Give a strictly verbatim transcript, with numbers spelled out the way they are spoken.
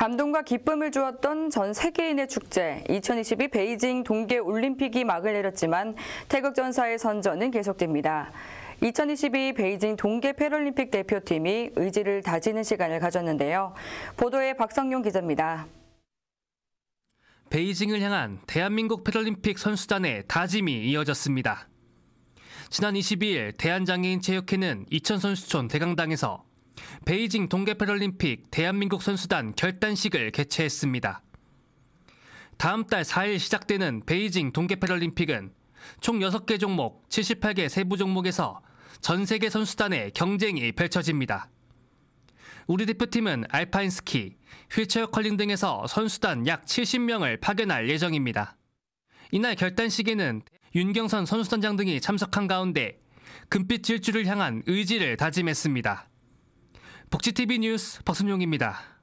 감동과 기쁨을 주었던 전 세계인의 축제 이천이십이 베이징 동계올림픽이 막을 내렸지만 태극 전사의 선전은 계속됩니다. 이천이십이 베이징 동계 패럴림픽 대표팀이 의지를 다지는 시간을 가졌는데요. 보도에 박성용 기자입니다. 베이징을 향한 대한민국 패럴림픽 선수단의 다짐이 이어졌습니다. 지난 이십이일 대한장애인체육회는 이천선수촌 대강당에서 베이징 동계 패럴림픽 대한민국 선수단 결단식을 개최했습니다. 다음 달 사일 시작되는 베이징 동계 패럴림픽은 총 여섯 개 종목 칠십팔 개 세부 종목에서 전 세계 선수단의 경쟁이 펼쳐집니다. 우리 대표팀은 알파인 스키, 휠체어 컬링 등에서 선수단 약 칠십 명을 파견할 예정입니다. 이날 결단식에는 윤경선 선수단장 등이 참석한 가운데 금빛 질주를 향한 의지를 다짐했습니다. 복지티비 뉴스 박순용입니다.